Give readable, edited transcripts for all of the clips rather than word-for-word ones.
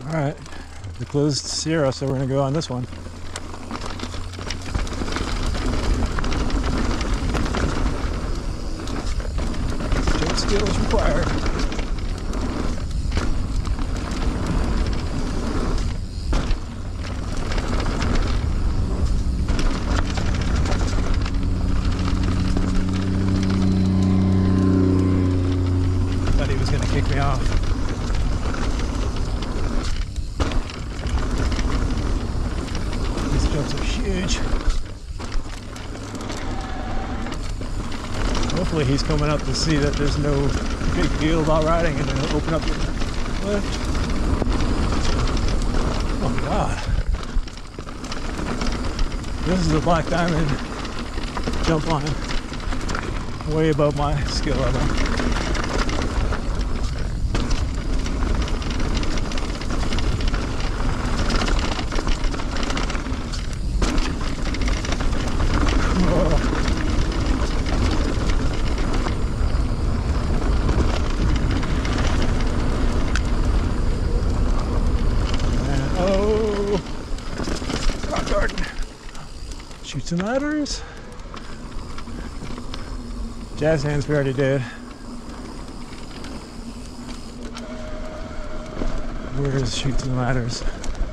Alright, the closed Sierra, so we're gonna go on this one. Jet skills required. Thought he was gonna kick me off. These jumps are huge. Hopefully he's coming up to see that there's no big deal about riding and then he'll open up the lift. Oh God. This is a black diamond jump line. Way above my skill level. Chutes and ladders. Jazz hands we already did. Where's chutes and ladders?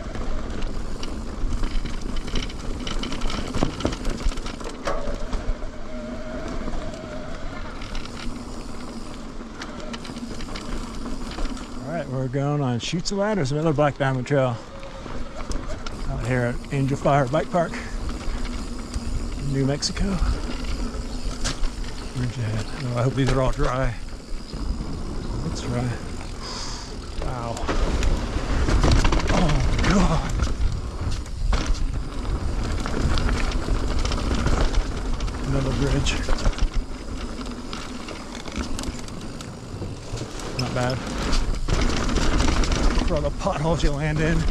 Alright, we're going on Chutes and Ladders, another Black Diamond Trail out here at Angel Fire Bike Park, New Mexico. Where'd you head? Oh, I hope these are all dry. Let's try. Wow. Oh God. Another bridge. Not bad. For all the potholes you land in.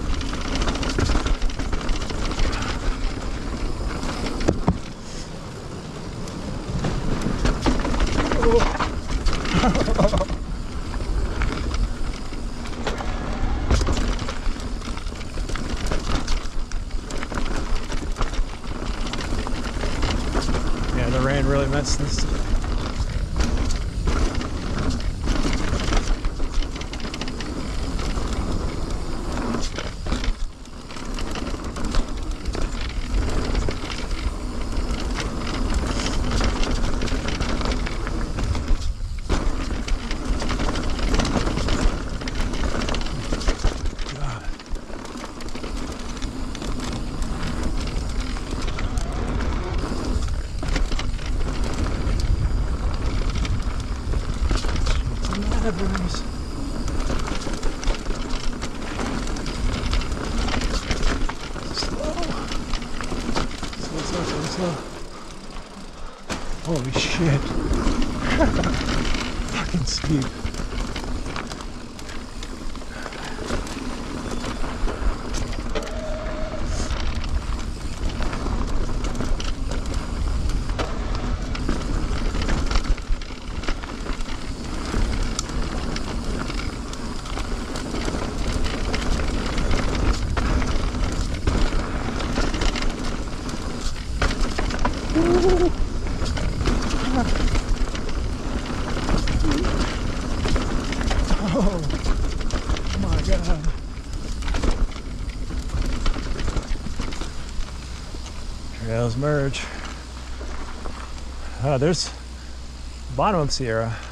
Yeah, the rain really messed this. Slow. Holy shit. Fucking steep. Oh my God. Trails merge. There's bottom of Sierra.